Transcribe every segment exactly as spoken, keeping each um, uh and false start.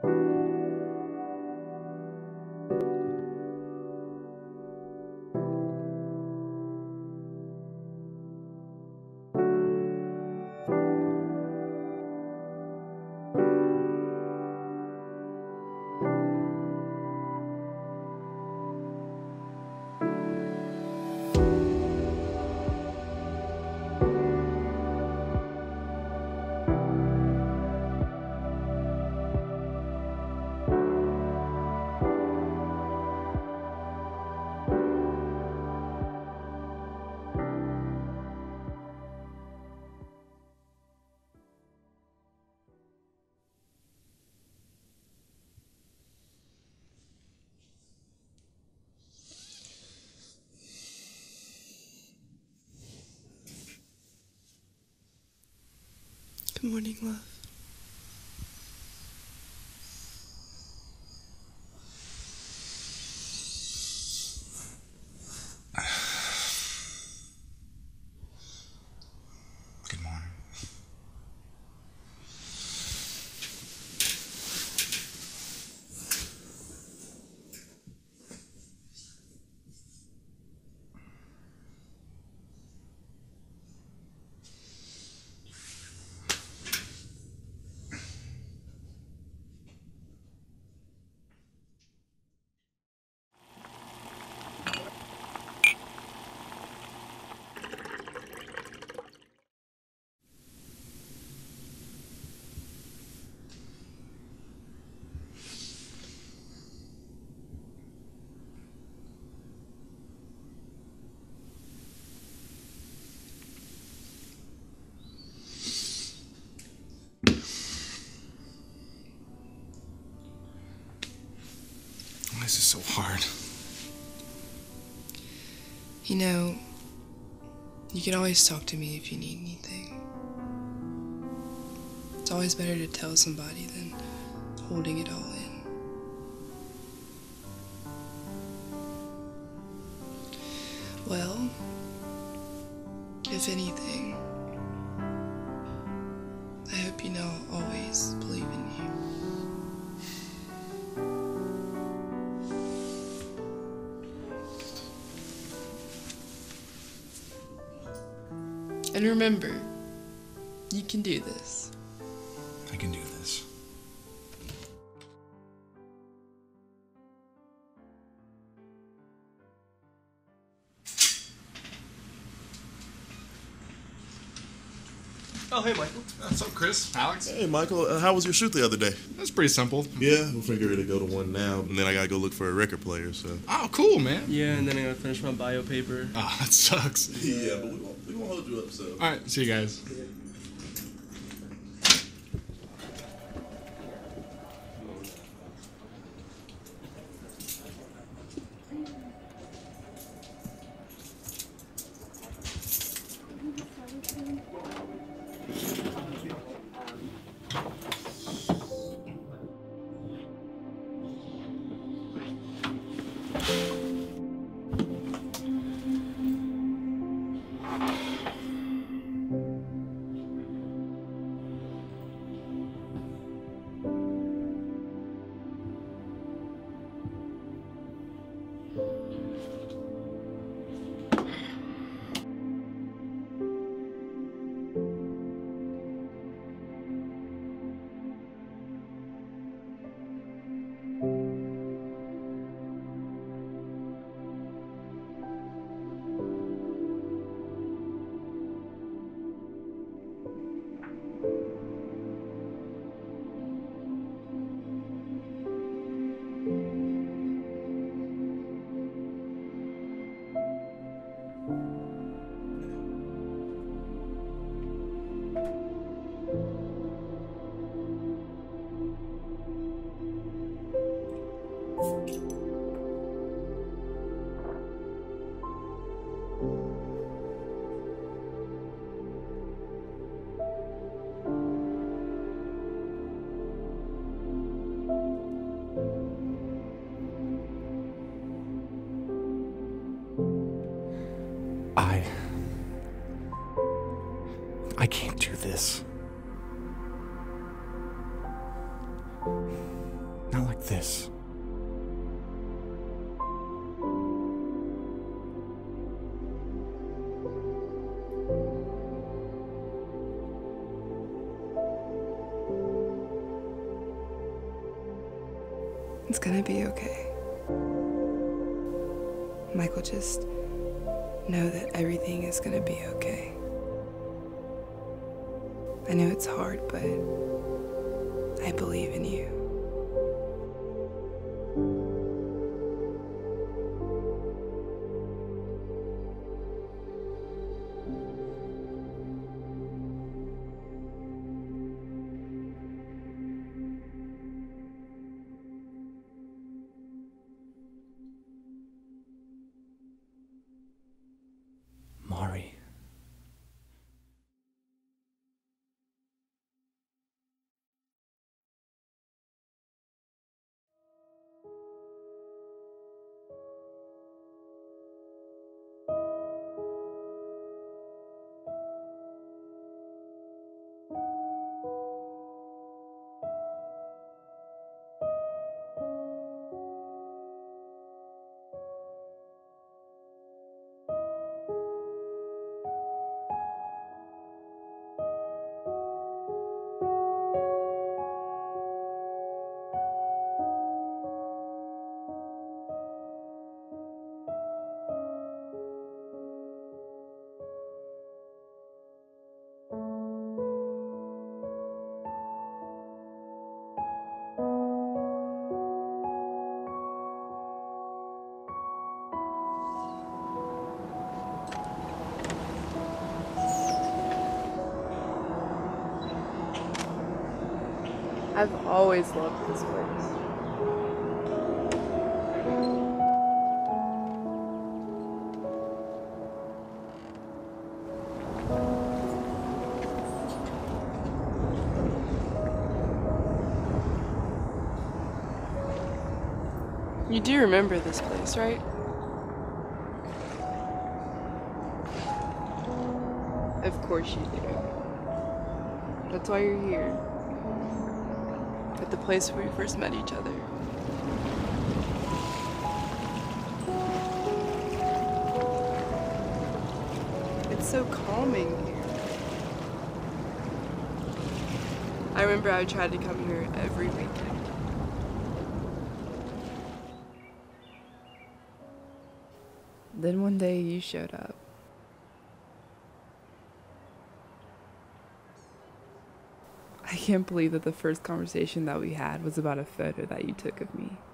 Good morning, love. Good morning. This is so hard. You know, you can always talk to me if you need anything. It's always better to tell somebody than holding it all in. Well, if anything, I hope you know I'll always believe in you. And remember, you can do this. I can do this. Oh, hey, Michael. What's up, Chris? Alex? Hey, Michael, uh, how was your shoot the other day? That's pretty simple. Yeah, we're figuring to go to one now, and then I gotta go look for a record player, so. Oh, cool, man. Yeah, and then I gotta finish my bio paper. Oh, that sucks. Yeah, but we won't, we won't hold you up, so. All right, see you guys. I... I can't do this. this. It's gonna be okay. Michael, just know that everything is gonna be okay. I know it's hard, but I believe in you. Mari. I've always loved this place. You do remember this place, right? Of course you do. That's why you're here. At the place where we first met each other. It's so calming here. I remember I tried to come here every weekend. Then one day you showed up. I can't believe that the first conversation that we had was about a photo that you took of me.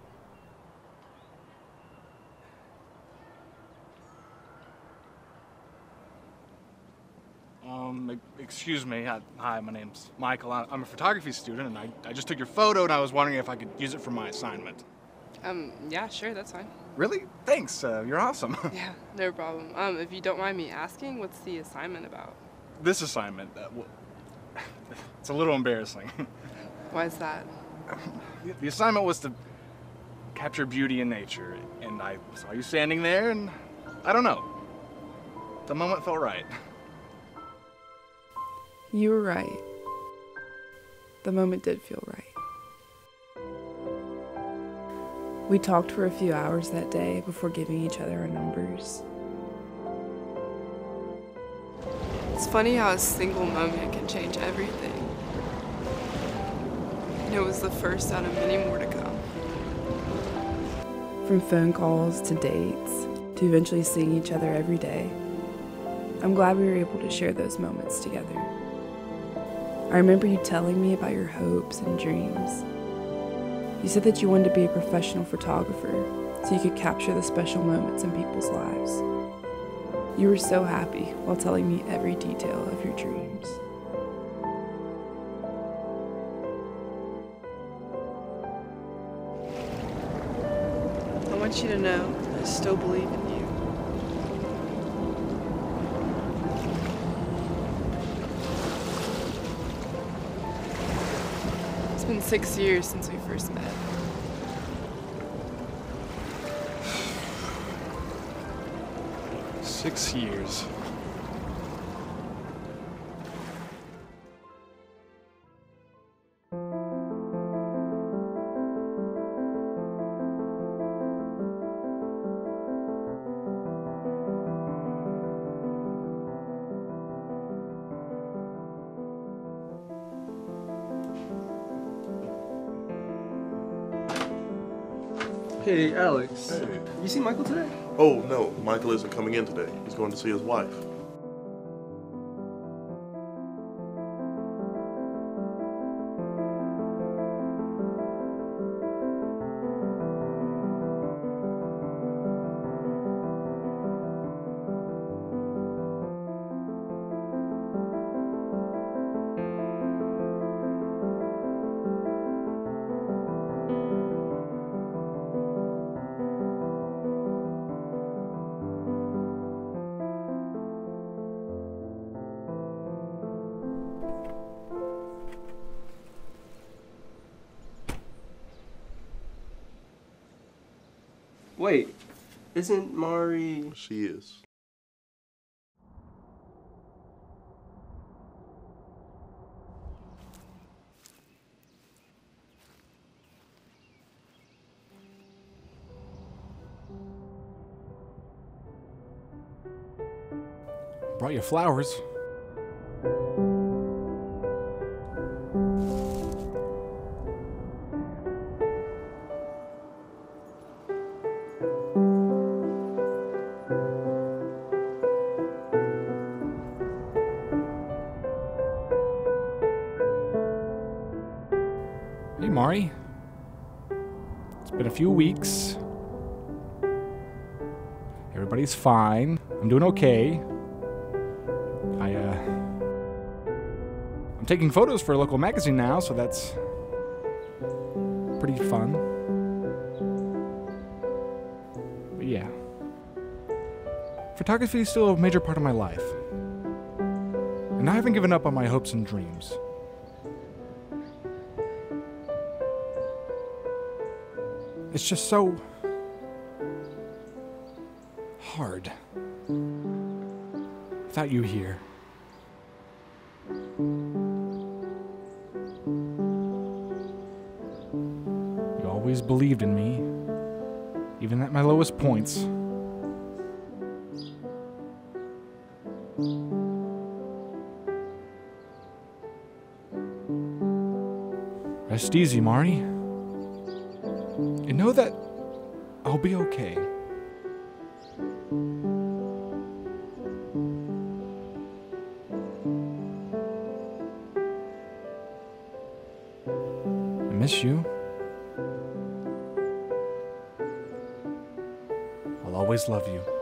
Um, e- excuse me. Hi, hi, my name's Michael. I- I'm a photography student, and I, I just took your photo, and I was wondering if I could use it for my assignment. Um, yeah, sure, that's fine. Really? Thanks. Uh, you're awesome. Yeah, no problem. Um, if you don't mind me asking, what's the assignment about? This assignment, uh, well, it's a little embarrassing. Why is that? The- The assignment was to capture beauty in nature, and I saw you standing there, and I don't know. The moment felt right. You were right. The moment did feel right. We talked for a few hours that day before giving each other our numbers. It's funny how a single moment can change everything. And it was the first out of many more to come. From phone calls to dates to eventually seeing each other every day. I'm glad we were able to share those moments together. I remember you telling me about your hopes and dreams. You said that you wanted to be a professional photographer so you could capture the special moments in people's lives. You were so happy while telling me every detail of your dreams. I want you to know I still believe in you. It's been six years since we first met. Six years. Hey, Alex. Hey. You see Michael today? Oh, no, Michael isn't coming in today. He's going to see his wife. Wait, isn't Mari... She is. Brought you flowers. Hey, Mari. It's been a few weeks. Everybody's fine. I'm doing okay. I, uh... I'm taking photos for a local magazine now, so that's pretty fun. But yeah. Photography is still a major part of my life. And I haven't given up on my hopes and dreams. It's just so hard without you here. You always believed in me, even at my lowest points. Rest easy, Mari. And know that I'll be okay. I miss you. I'll always love you.